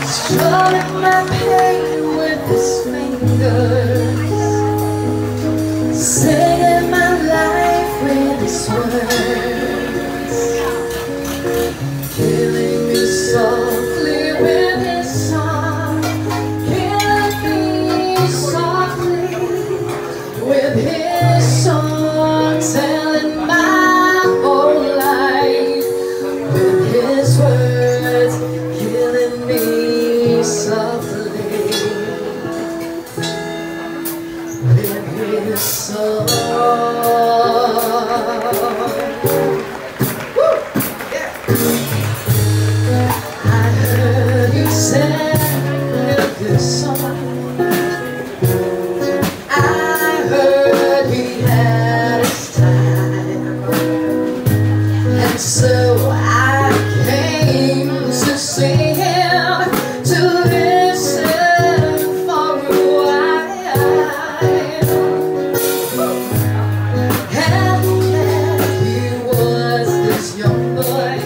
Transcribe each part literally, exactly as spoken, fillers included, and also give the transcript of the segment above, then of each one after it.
Strumming my pain with his fingers, singing my life with his words, killing me softly with his song, killing me softly with his song, telling my whole life with his words, killing me softly with his song. Woo! Yeah. I heard you sing a good song. I heard he had his time, and so I came to see him, to listen for a while. And he was this young boy,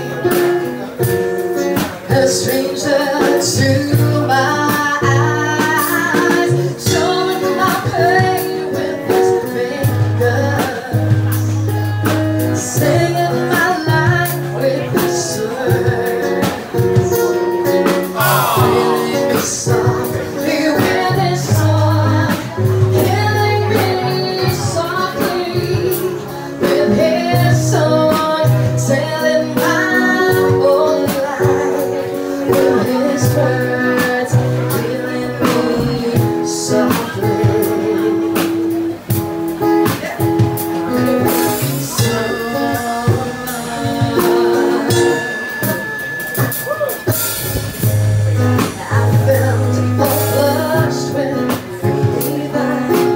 a stranger to my eyes, showing my pain with his fingers, singing my life with his words, killing me softly with his song, killing me softly with his song, telling my whole life with his words, killing me softly. I felt flushed with fever,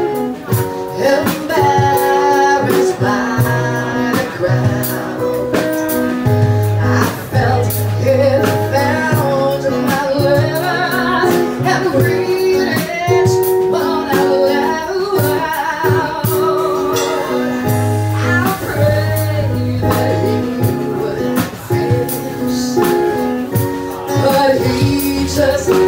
embarrassed by the crowd. I felt it found my livers and read it all out loud. I prayed that he would finish, but he just